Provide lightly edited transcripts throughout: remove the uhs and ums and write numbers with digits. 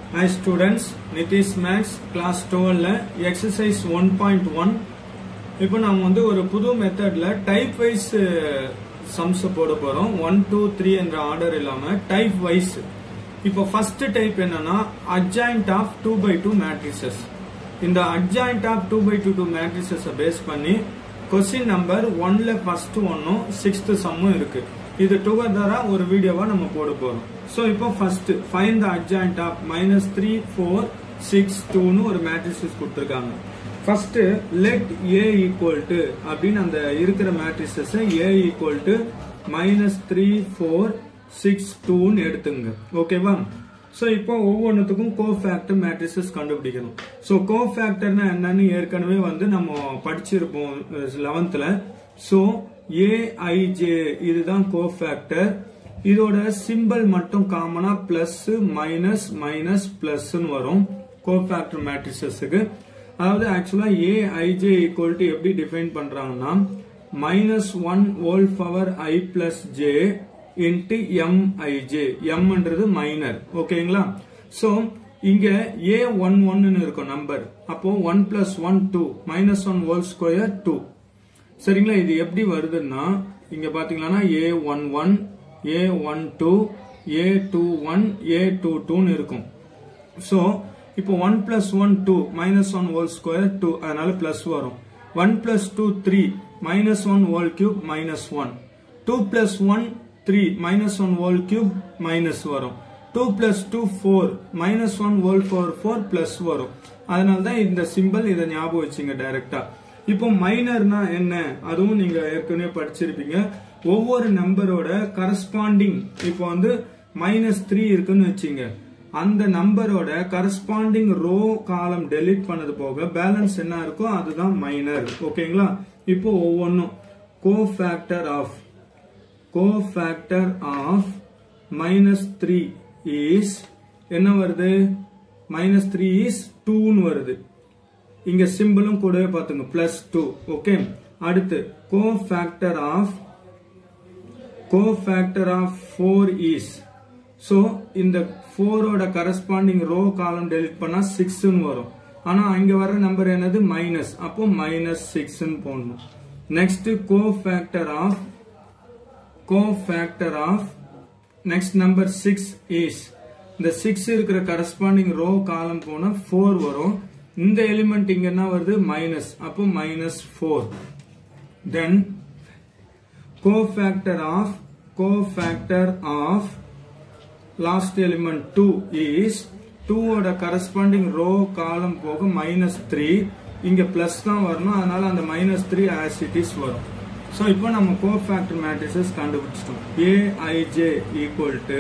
Hi students, Nitish Max class 12 exercise 1.1. இப்போ நாம வந்து ஒரு புது மெத்தட்ல டைப் வைஸ் சம்ஸ் போட போறோம். 1 2 3 என்ற ஆர்டர் இல்லாம டைப் வைஸ். இப்போ ஃபர்ஸ்ட் டைப் என்னன்னா adjoint of 2 by 2 matrices. இந்த adjoint of 2 by 2 matrices base பண்ணி क्वेश्चन நம்பர் 1ல ஃபர்ஸ்ட் ஒன்னும் 6th சம்மும் இருக்கு. இது டுகெதரா ஒரு வீடியோவா நம்ம போட போறோம். சோ இப்போ first find the adjoint of -3 4 6 2 னு ஒரு மேட்ரிக்ஸ் கொடுத்திருக்காங்க. First let a equal to அப்படின அந்த இருக்கிற மேட்ரிக்ஸஸ் a ஈக்குவல் டு -3 4 6 2 னு எடுத்துங்க. ஓகேவா? சோ இப்போ ஒவ்வொன்றுத்துக்கும் கோஃபேக்டர் மேட்ரிக்ஸஸ் கண்டுபிடிக்கணும். சோ கோஃபேக்டர்னா என்னன்னு ஏற்கனவே வந்து நம்ம படிச்சிருப்போம் 11th. சோ aij இதுதான் கோஃபேக்டர். இதோட சிம்பல் மட்டும் காமனா பிளஸ் மைனஸ் மைனஸ் பிளஸ் வரும் கோஃபேக்டர் மேட்ரிக்ஸஸ்க்கு. அதாவது ஆக்சுவலா aij ஈக்குவல் டு எப்படி டிஃபைன் பண்றாங்கன்னா -1 whole power i plus j into mij. m ன்றது மைனர். ஓகேங்களா? சோ இங்க a11 ன்னு இருக்கும் நம்பர். அப்போ 1 plus 1 2 -1 whole square 2. சரிங்களா? இது எப்படி வருதுன்னா இங்க பாத்தீங்கன்னா a11 a12 a21 a22 ன்னு இருக்கும். சோ இப்போ 1 plus 1 2 -1 whole square 2 அதனால பிளஸ் வரும். 1 plus 2 3 -1 whole cube -1. 2 plus 1 3 -1 whole cube minus வரும். 2 plus 2 4 -1 whole power 4 பிளஸ் வரும். அதனால தான் இந்த சிம்பல் இதை ஞாபகம் வச்சுங்க டைரக்டா. இப்போ மைனர்னா என்ன அதுவும் நீங்க ஏற்கனவே படிச்சிருப்பீங்க. ஒவ்வொரு நம்பரோட கரஸ்பாண்டிங் இப்போ வந்து -3 இருக்குன்னு வச்சுங்க. அந்த நம்பரோட கரஸ்பாண்டிங் ரோ காலம் டெலீட் பண்ணது போக பேலன்ஸ் என்ன இருக்கோ அதுதான் மைனர். ஓகேங்களா? இப்போ ஒவ்வொன்றும் கோஃபேக்டர் ஆஃப் -3 இஸ் என்ன வருது? -3 இஸ் 2 ன்னு வருது. இங்க சிம்பிளும் கூடவே பாத்துங்க +2. ஓகே. அடுத்து கோஃபேக்டர் ஆஃப் 4 இஸ். சோ இந்த 4 ஓட கரஸ்பாண்டிங் ரோ காலம் டெலிட் பண்ணா 6 ன்னு வரும். ஆனா அங்க வர நம்பர் என்னது மைனஸ். அப்போ -6 ன்னு போடணும். Next cofactor of next number 6 is. இந்த 6 இருக்கிற கரஸ்பாண்டிங் ரோ காலம் போனா 4 வரும். இந்த எலிமெண்ட் இங்க என்ன வருது மைனஸ். அப்போ -4. then cofactor of last element 2 is 2 ஓட கரஸ்பாண்டிங் ரோ காலம் போக -3. இங்க பிளஸ் தான் வரணும். அதனால அந்த -3 as it is வரும். சோ இப்போ நம்ம கோஃபேக்டர் மேட்ரிக்ஸஸ் கண்டுபிடிச்சிட்டோம். aij equal to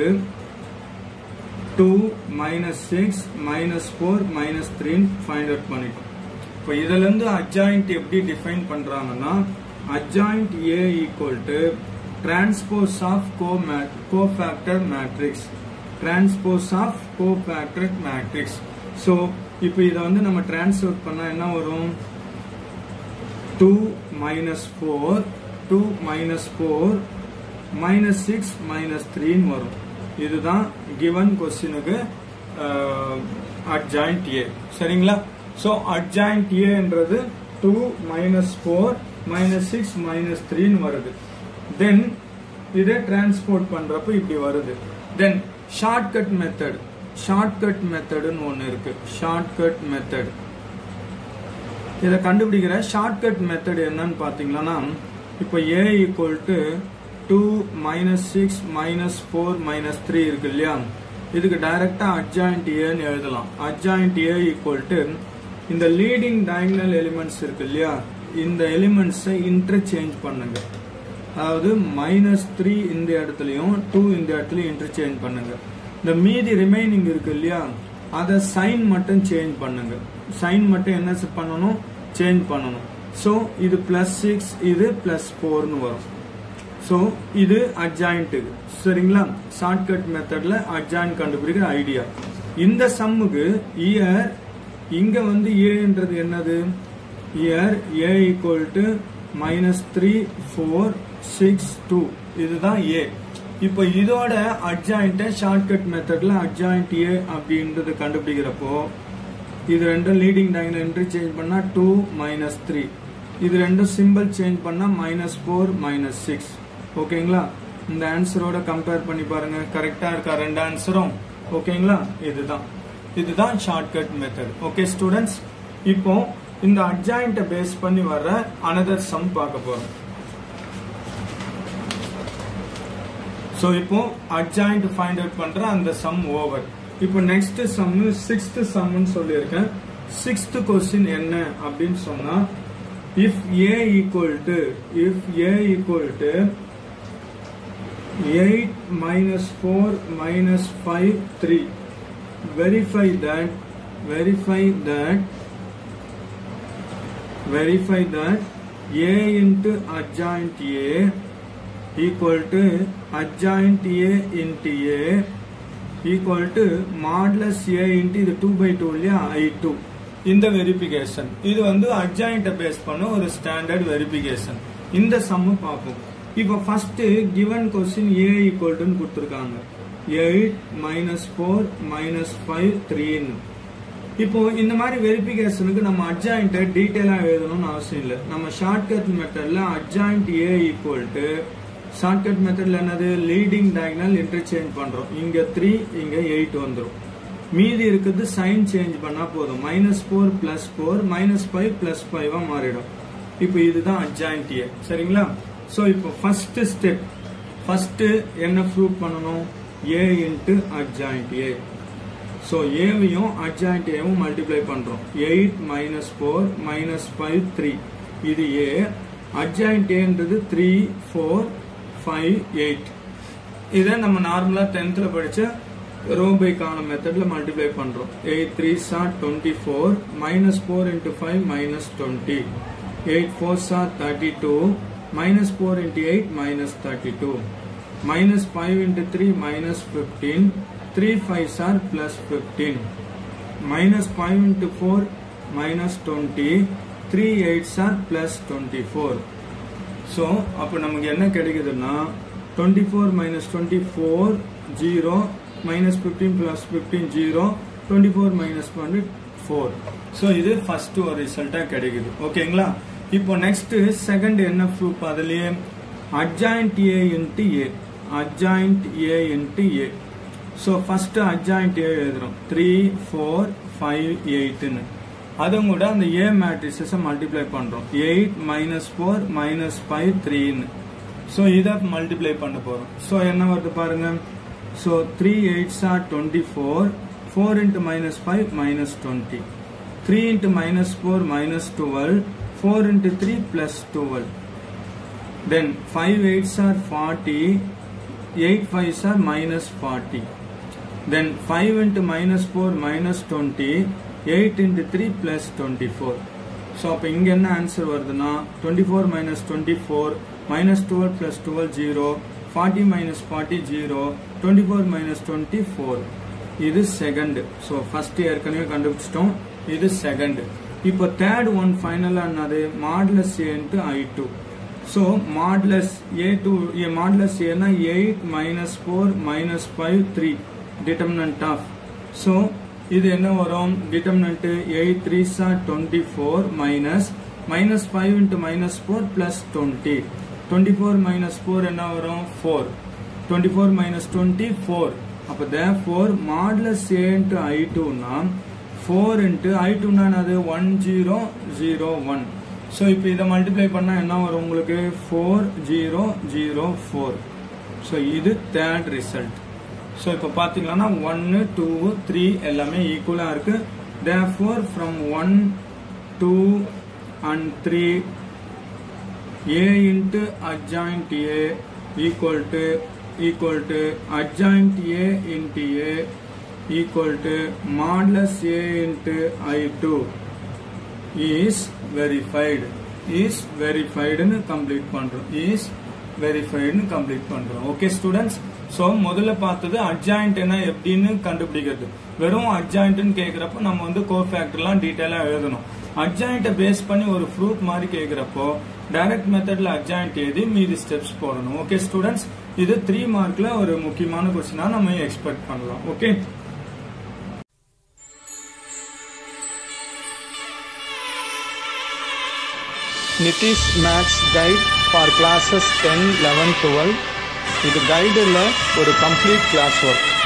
2 -6 -4 -3 find out பண்ணிட்டோம். இப்போ இதுல இருந்து adjoint எப்படி டிஃபைன் பண்றாங்கன்னா adjoint a equal to transpose of cofactor matrix. So இப்போ இத வந்து நம்ம டிரான்ஸ்ஃபர் பண்ணா என்ன வரும்? 2 -4 2 -4 -6 -3 வரும். இதுதான் கிவன் क्वेश्चनக்கு adjoint a. சரிங்களா? சோ adjoint a என்றது 2 -4 -6 -3 வருது. தென் இதை டிரான்ஸ்போர்ட் பண்றப்ப இப்படி வருது. தென் ஷார்ட்கட் மெத்தட்னு ஒன்னு இருக்கு. ஷார்ட்கட் மெத்தட் இத கண்டுபிடிக்கிற ஷார்ட்கட் மெத்தட் என்னன்னு பாத்தீங்கன்னா இப்போ a equal to 2 -6 -4 -3 இருக்கு இல்லையா? இதுக்கு டைரக்டா adjoint a ன்னு எழுதலாம். adjoint a equal to இந்த லீடிங் டயகனல் எலிமெண்ட்ஸ் இருக்கு இல்லையா? இந்த எலிமெண்ட்ஸை இன்டர்சேஞ்ச் பண்ணுங்க. அதாவது -3 இந்த இடத்துலயும் 2 இந்த இடத்துலயும் இன்டர்சேஞ்ச் பண்ணுங்க. இந்த மீதி ரிமைனிங் இருக்கு இல்லையா? அத சைன் மட்டும் சேஞ்ச் பண்ணுங்க. சைன் மட்டும் என்ன பண்ணணும்? சேஞ்ச் பண்ணணும். சோ இது +6 இது +4 ன்னு வரும். சோ இது adjoint. சரிங்களா? ஷார்ட்கட் மெத்தட்ல adjoint கண்டுபிடிக்கிற ஐடியா. இந்த சம்முக்கு இயர் இங்க வந்து a ன்றது என்னது? இயர் a equal to -3 4 6 2 இதுதான் a. இப்போ இதோட அட்ஜாயிண்ட் ஷார்ட்கட் மெத்தட்ல அட்ஜாயிண்ட் ஏ அப்படின்றது கண்டுபிடிக்கிறப்போ இது ரெண்டும் லீடிங் டயகனல் இன்டர்சேஞ்ச் பண்ணா 2 minus 3, இது ரெண்டும் சிம்பிள் சேஞ்ச் பண்ணா -4 -6. ஓகேங்களா? இந்த ஆன்சரோட கம்பேர் பண்ணி பாருங்க, கரெக்டா இருக்கா ரெண்டு ஆன்சரும்? ஓகேங்களா? இதுதான் ஷார்ட்கட் மெத்தட். ஓகே ஸ்டூடெண்ட்ஸ், இப்போ இந்த அட்ஜாயிண்ட பேஸ் பண்ணி வர்ற அனதர் சம் பார்க்க போறோம். சோ இப்போ அட்ஜாயிண்ட் ஃபைண்ட் அவுட் பண்ற அந்த சம் ஓவர். இப்போ நெக்ஸ்ட் சம் 6th சம்னு சொல்லியிருக்கேன். 6th क्वेश्चन என்ன அப்படின்னு சொன்னா, if a equal to 8 minus 4 minus 5 3, verify that a into adjoint a equal to adjoint a into a equal to modulus a into இது 2/2 இல்லையா, I2. இந்த verification இது வந்து அட்ஜாயிண்ட பேஸ் பண்ண ஒரு ஸ்டாண்டர்ட் வெரிஃபிகேஷன். இந்த சம் பார்ப்போம். இப்போ first given question a equal to கொடுத்திருக்காங்க 8 minus 4 minus 5 3. இப்போ இந்த மாதிரி வெரிஃபிகேஷனுக்கு நம்ம அட்ஜாயிண்ட டீடைலா எழுதணும்னு அவசியம் இல்லை. நம்ம ஷார்ட்கட் மெத்தட்ல adjoint a equal to shortcut மெத்தட்ல என்னது, லீடிங் டயகனல் இன்டர்சேஞ்ச் பண்றோம். இங்க 3 இங்க 8 வந்துரும். மீதி இருக்குது சைன் சேஞ்ச் பண்ணா போதும். -4 + 4 -5 + 5 மாறிடும். இப்போ இதுதான் அட்ஜாயிண்ட் a. சரிங்களா? சோ இப்போ ஃபர்ஸ்ட் ஸ்டெப், ஃபர்ஸ்ட் என்ன ப்ரூவ் பண்ணணும், a into adjoint a. So ஏவையும் அட்ஜாயிண்ட் ஏவும் மல்டிப்ளை பண்றோம். 8 minus 4 minus 5 3, இது a. அட்ஜாயிண்ட் ஏன்றது 3 4 5 8. இதை நம்ம நார்மலா 10th படிச்ச ரோ பை காலம் மெத்தட்ல மல்டிப்ளை பண்றோம். 8 3s are 24 -4 into 5 -20, 8 4s are 32 -4 into 8 -32, -5 into 3 -15, 3 5s are +15, -5 into 4 -20, 3 8s are +24. So அப்ப நமக்கு என்ன கிடைக்குதுன்னா 24 minus 24 0, minus 15 plus 15 0, 24 minus 4. So இது ஃபர்ஸ்ட் ஒரு ரிசல்ட்டா கிடைக்குது. ஓகேங்களா? இப்போ நெக்ஸ்ட் செகண்ட் என்ன ப்ரூஃப், அதுலயே adjoint a into a, adjoint a into a. So first adjoint a எழுதுறோம் 3 4 5 8 ன்னு. அதும் கூட அந்த a மேட்ரிசஸ் மல்டிப்ளை பண்றோம். 8 minus 4 minus 5 3 ன்னு. சோ இத மல்டிப்ளை பண்ண போறோம். சோ என்ன வருது பாருங்க. So 3 8s are 24, 4 into -5 -20, 3 into -4 -12, 4 into 3 +12. Then 5 8s are 40, 8 5s are -40. Then 5 into -4 -20, 8 into 3 +24. So அப்ப இங்க என்ன ஆன்சர் வருதுன்னா 24 minus 24 minus 12 plus 12 0, 40 minus 40 0, 24 minus 24. இது செகண்ட். சோ ஃபர்ஸ்ட் ஏற்கனவே கண்டுபிடிச்சிட்டோம், இது செகண்ட். இப்போ தேர்ட் ஒன் ஃபைனலா என்னது, modulus a into I2. So modulus a2 modulus a னா 8 minus 4 minus 5 3 determinant of. So இது என்ன வரும், determinant 8 3s are 24 minus -5 into -4 plus 20, 24 minus 4 என்ன வரும் 4, 24 minus 20 4. அப்ப therefore modulus a into I2 னா 4 into I2 னா அது 1001. சோ இப்போ இத மல்டிப்ளை பண்ணா என்ன வரும் உங்களுக்கு 4004. சோ இது தேர்ட் ரிசல்ட். சோ இப்போ பாத்தீங்கன்னா 1 2 3 எல்லாமே ஈக்குவலா இருக்கு. therefore from 1 2 and 3 a into adjoint a equal to adjoint a into a equal to modulus a into I2 is verified ன்னு கம்ப்ளீட் பண்றோம். is verified ன்னு கம்ப்ளீட் பண்றோம். ஓகே ஸ்டூடண்ட்ஸ், சோ முதல்ல பார்த்தது அட்ஜாயிண்ட் என்ன எப்படின்னு கண்டுபிடிக்கிறது. வெறும் அட்ஜாயிண்ட்னு கேக்குறப்ப நம்ம வந்து கோஃபேக்டர்லாம் டீடைலா எழுதணும். அட்ஜாயிண்ட பேஸ் பண்ணி ஒரு ப்ரூஃப் மாதிரி கேக்குறப்போ டைரக்ட் மெத்தட்ல அட்ஜாயிண்ட் எழுதி மீதி ஸ்டெப்ஸ் போடணும். ஓகே ஸ்டூடண்ட்ஸ், இது 3 மார்க்ல ஒரு முக்கியமான क्वेश्चन நம்ம எக்ஸ்பெக்ட் பண்ணலாம். Okay, Nitish maths guide for classes 10, 11, 12. இது கைடில் ஒரு கம்ப்ளீட் கிளாஸ் ஒர்க்.